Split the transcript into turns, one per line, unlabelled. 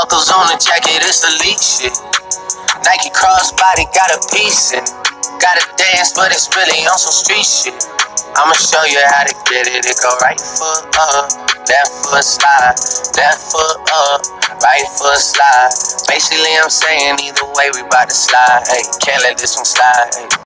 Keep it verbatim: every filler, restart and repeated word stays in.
uncles on the jacket, it's elite shit. Nike crossbody got a piece in it. Gotta dance, but it's really on some street shit. I'ma show you how to get it. It go right foot up, left foot slide, left foot up, right foot slide. Basically, I'm saying either way we bout to slide. Hey, can't let this one slide. Hey.